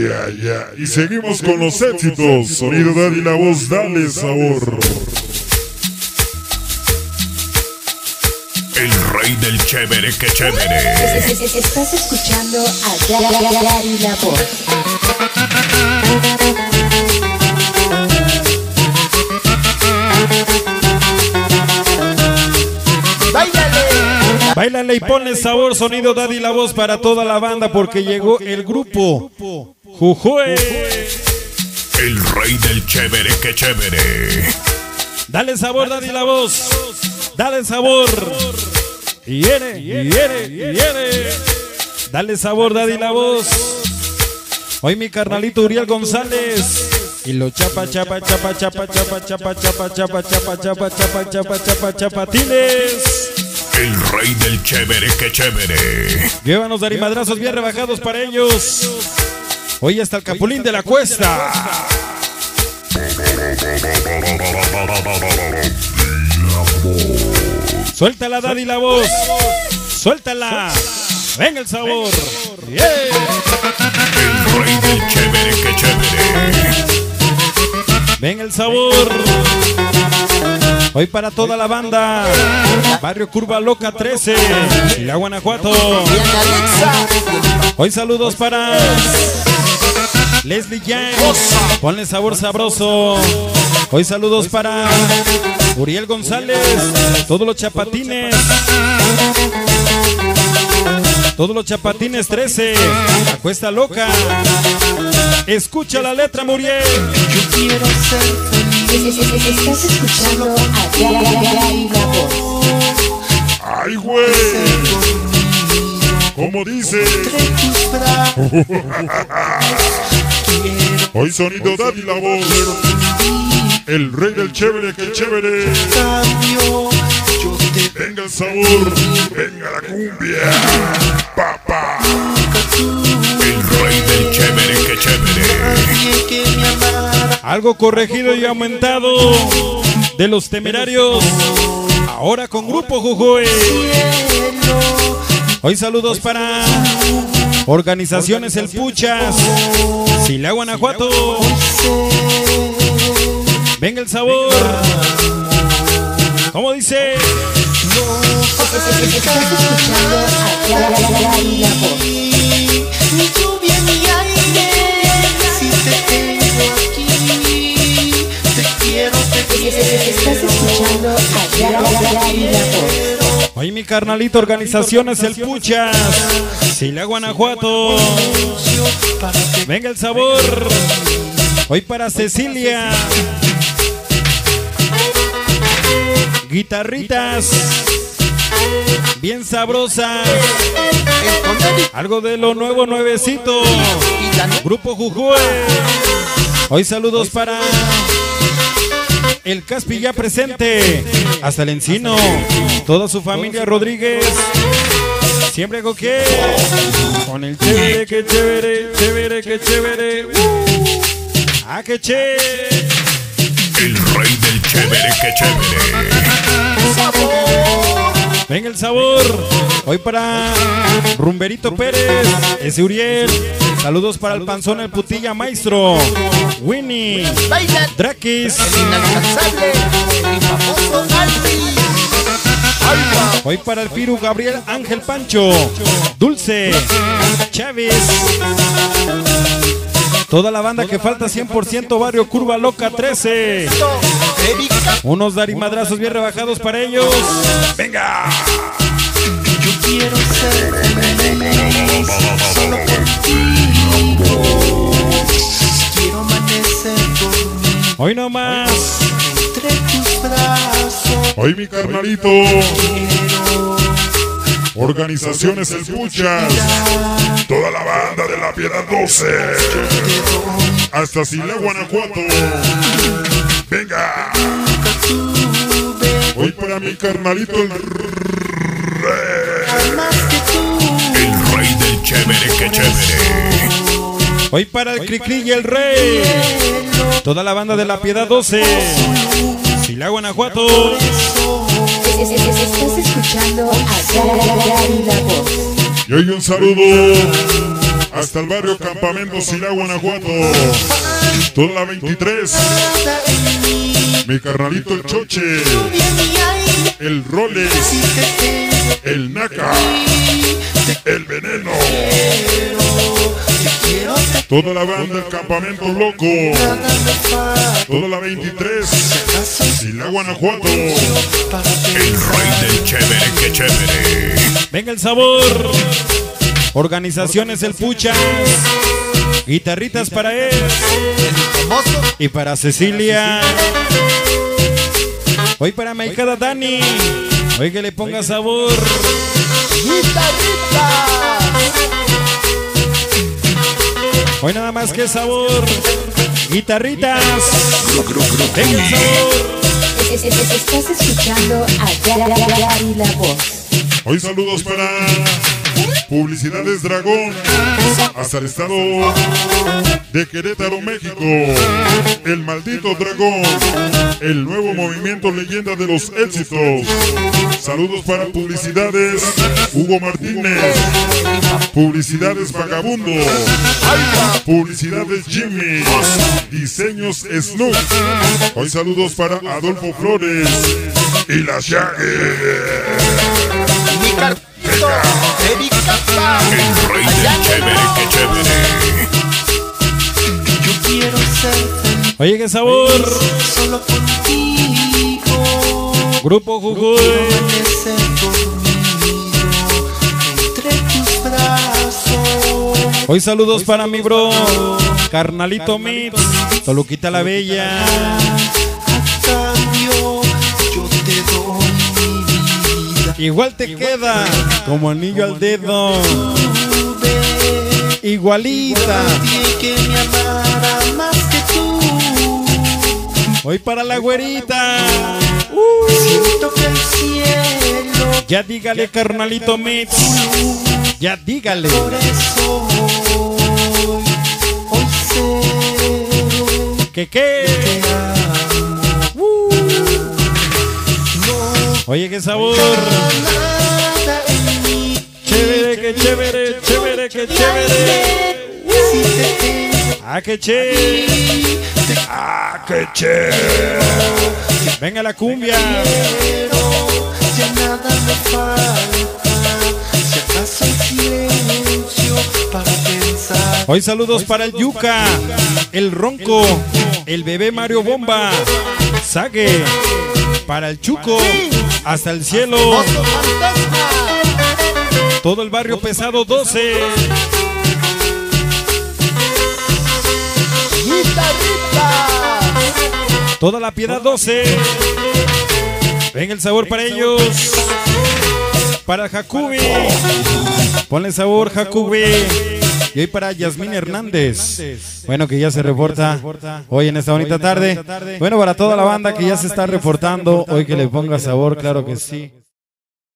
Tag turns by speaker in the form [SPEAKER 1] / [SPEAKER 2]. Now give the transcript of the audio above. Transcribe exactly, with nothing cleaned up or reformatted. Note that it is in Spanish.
[SPEAKER 1] ay, ay. Y seguimos con los éxitos. Sonido Daddy La Voz, dale sabor.
[SPEAKER 2] El rey del chévere, que chévere.
[SPEAKER 3] Estás escuchando a Daddy La Voz.
[SPEAKER 4] Báilale y ponle sabor, sonido Daddy La Voz para toda la banda, porque llegó el grupo Jujuy.
[SPEAKER 2] El rey del chévere, que chévere.
[SPEAKER 4] Dale sabor, Daddy La Voz. Dale sabor. Y viene, y viene, y viene. Dale sabor, Daddy La Voz. Hoy mi carnalito Uriel González. Y lo chapa, chapa, chapa, chapa, chapa, chapa, chapa, chapa, chapa, chapa, chapa, chapa, chapa, chapatines.
[SPEAKER 2] El rey del chévere, que chévere.
[SPEAKER 4] Llévanos darimadrazos bien rebajados para ellos. Hoy está el Capulín de la Cuesta. Suéltala, Daddy La Voz. Suéltala. Venga el sabor. Yeah.
[SPEAKER 2] El rey del chévere, que chévere.
[SPEAKER 4] Venga el sabor. Hoy para toda la banda. Barrio Curva Loca trece, La Guanajuato. Hoy saludos para Leslie Yang. Ponle sabor sabroso. Hoy saludos para Uriel González. Todos los chapatines. Todos los chapatines trece. La Cuesta Loca. Escucha la letra, Muriel.
[SPEAKER 3] Yo quiero ser feliz. Estás escuchando a Daddy La Voz.
[SPEAKER 1] ¡Ay, güey! ¿Cómo dice? Hoy sonido Daddy La Voz. El rey del chévere, que chévere. Venga el sabor, venga la cumbia. Papá.
[SPEAKER 2] El rey del chévere, que chévere.
[SPEAKER 4] Algo corregido y aumentado de Los Temerarios. Ahora con Grupo Jujuy. Hoy saludos para Organizaciones El Puchas, Silao, Guanajuato. Venga el sabor. ¿Cómo dice?
[SPEAKER 3] Estás escuchando a Daddy La Voz.
[SPEAKER 5] Mi lluvia, mi aire, si te tengo aquí, te quiero, te quiero.
[SPEAKER 3] Estás escuchando a Daddy La Voz.
[SPEAKER 4] Hoy mi carnalito Organizaciones El Puchas, Silao, Guanajuato. Venga el sabor. Hoy para Cecilia. Guitarritas bien sabrosas. Algo de lo nuevo, nuevecito. Grupo Jujuy. Hoy saludos para el Caspi ya presente. Hasta el Encino. Toda su familia Rodríguez. Siempre coque. Con el chévere, que chévere, chévere, que chévere. Uh, ah, que che.
[SPEAKER 2] El rey del chévere, que chévere.
[SPEAKER 4] Venga el sabor. Hoy para Rumberito Pérez, ese Uriel. Saludos para el Panzón, el Putilla Maestro, Winnie, Drakis. Hoy para el Firu, Gabriel, Ángel Pancho, Dulce, Chávez. Toda la banda que falta cien por ciento, Barrio Curva Loca trece. Unos darimadrazos bien rebajados para ellos. ¡Venga!
[SPEAKER 5] Yo quiero ser feliz, solo contigo. Quiero amanecer dormido
[SPEAKER 4] hoy nomás
[SPEAKER 5] entre tus brazos.
[SPEAKER 1] Hoy mi carnalito. Organizaciones El Puchas. Toda la banda de La Piedad doce. Hasta Silao, Guanajuato. Venga. Hoy para mi carnalito el rey.
[SPEAKER 2] El rey del chévere, que chévere.
[SPEAKER 4] hoy para el Cricri y el Rey. Toda la banda de La Piedad doce. Silao, Guanajuato.
[SPEAKER 3] Estás escuchando a Daddy La Voz.
[SPEAKER 1] Y hoy un saludo hasta el barrio Campamento Silao, Guanajuato. Toda la veintitrés. Mi carnalito el Choche, el Rolex, el Naka, el Veneno. Toda la banda del Campamento Loco. Toda la veintitrés. Silao, Guanajuato.
[SPEAKER 2] El rey del chévere, que chévere.
[SPEAKER 4] Venga el sabor. Organizaciones El Puchas. Guitarritas para él. Y para Cecilia. Hoy para mi hijada Dani. Hoy que le ponga sabor. Hoy nada más que sabor. Guitarritas. Venga el sabor.
[SPEAKER 3] Estás escuchando a Yari La Voz.
[SPEAKER 1] Hoy saludos para Publicidades Dragón, hasta el estado de Querétaro, México. El Maldito Dragón, el nuevo movimiento leyenda de los éxitos. Saludos para Publicidades Hugo Martínez, Publicidades Vagabundo, Publicidades Jimmy, Diseños Snoop. Hoy saludos para Adolfo Flores y la Shaggy.
[SPEAKER 2] El rey del chévere, que chévere.
[SPEAKER 5] Yo quiero ser feliz
[SPEAKER 4] Oye, qué sabor.
[SPEAKER 5] solo contigo.
[SPEAKER 4] Grupo Jujuy.
[SPEAKER 5] Amanecer dormido entre tus brazos.
[SPEAKER 4] Hoy saludos para mi bro Carnalito Mix, Toluquita la Bella.
[SPEAKER 5] A cambio, yo te doy mi vida.
[SPEAKER 4] Igual te queda como anillo al dedo. Igualita.
[SPEAKER 5] Igual que me amara más que tú.
[SPEAKER 4] Hoy para la güerita.
[SPEAKER 5] Siento que el cielo
[SPEAKER 4] Ya dígale, Carnalito Mix. Ya dígale.
[SPEAKER 5] por eso hoy, hoy sé
[SPEAKER 4] ¿Qué qué?
[SPEAKER 5] que te amo. No
[SPEAKER 4] Oye, qué sabor.
[SPEAKER 5] nada en mí.
[SPEAKER 4] Chévere, que chévere, chévere, que chévere.
[SPEAKER 5] Si te tengo
[SPEAKER 4] Ah, qué che.
[SPEAKER 1] ¡Ah, qué chévere!
[SPEAKER 4] Venga la cumbia.
[SPEAKER 5] quiero, ya nada me falta. Si acaso el silencio para pensar.
[SPEAKER 4] Hoy saludos para el Yuca, el Ronco, el bebé Mario Bomba, Sague, para el Chuco, hasta el cielo. Todo el barrio pesado doce. Toda la piedad doce. Venga el sabor para ellos. Para Jacubi. Ponle sabor, Jacubi. Y hoy para Yasmín Hernández. Bueno, que ya se reporta hoy en esta bonita tarde. Bueno, para toda la banda que ya se está reportando. Hoy que le ponga sabor, claro que sí.